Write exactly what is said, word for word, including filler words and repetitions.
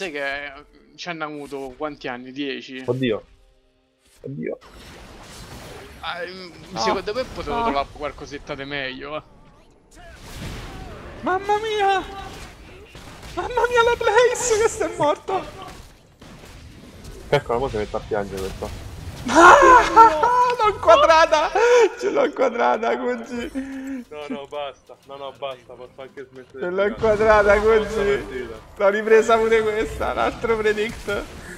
Sai che ci hanno avuto quanti anni? dieci? Oddio. Oddio. Ah, No, secondo me potevo no. trovare qualcosetta di meglio. Eh. Mamma mia! Mamma mia la Blaze, questo è morto! Ecco, ora si mette a piangere questo. Ah, l'ho inquadrata! Ce l'ho inquadrata, Guzzi! No, no, basta. No, no, basta. Posso anche smettere. Ce l'ho inquadrata, Guzzi! L'ho ripresa pure questa, un altro predict!